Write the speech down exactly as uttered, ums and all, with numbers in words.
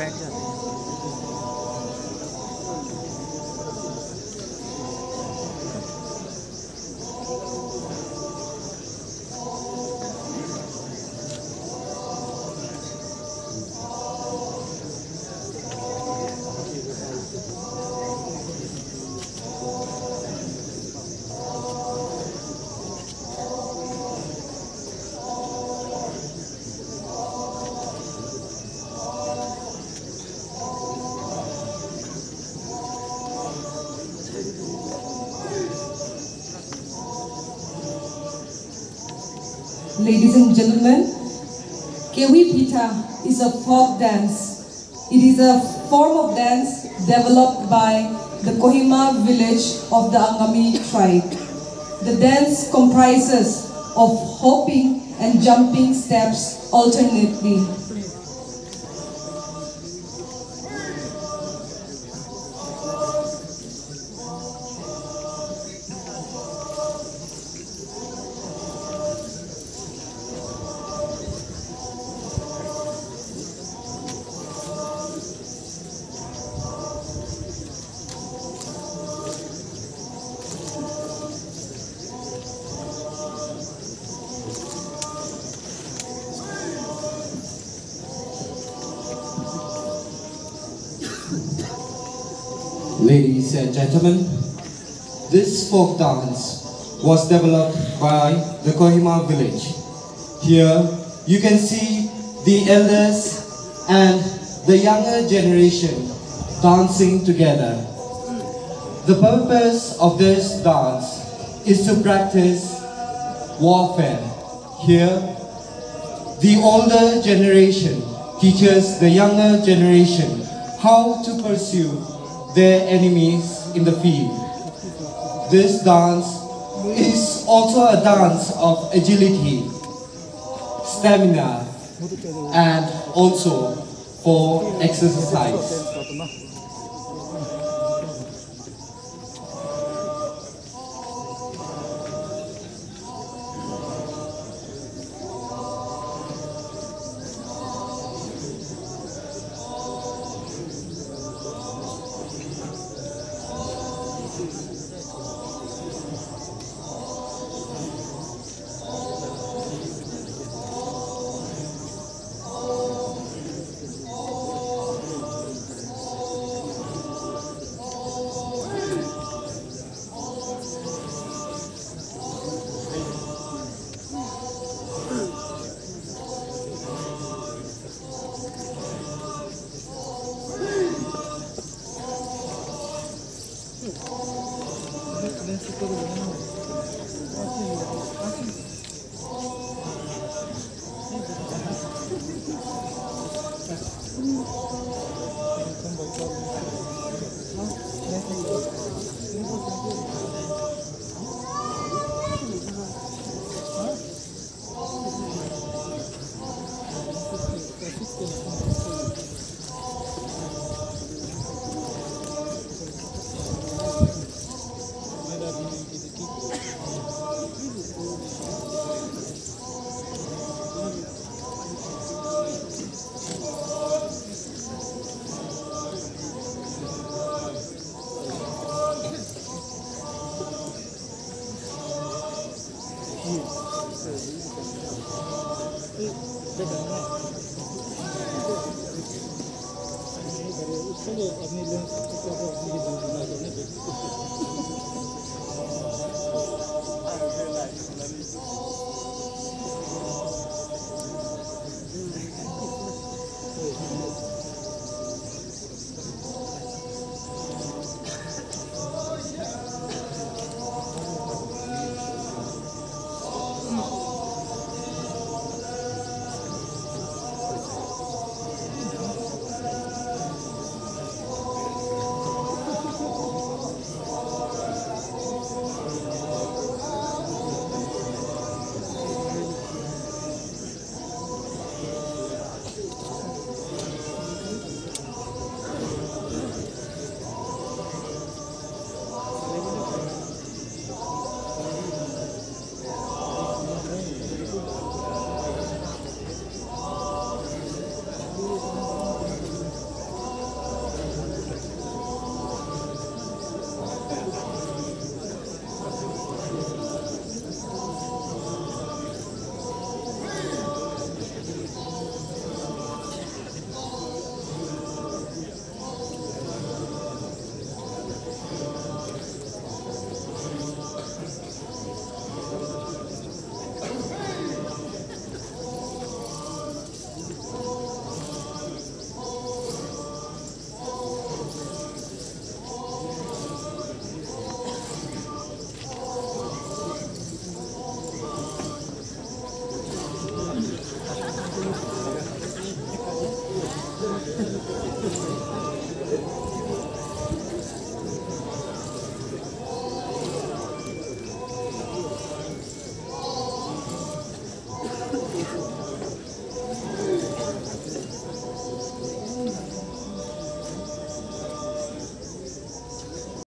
Ladies and gentlemen, Kewi Pita is a folk dance. It is a form of dance developed by the Kohima village of the Angami tribe. The dance comprises of hopping and jumping steps alternately. Ladies and gentlemen, this folk dance was developed by the Kohima village. Here you can see the elders and the younger generation dancing together. The purpose of this dance is to practice warfare. Here, the older generation teaches the younger generation how to pursue their enemies in the field. This dance is also a dance of agility, stamina, and also for exercise. अपनी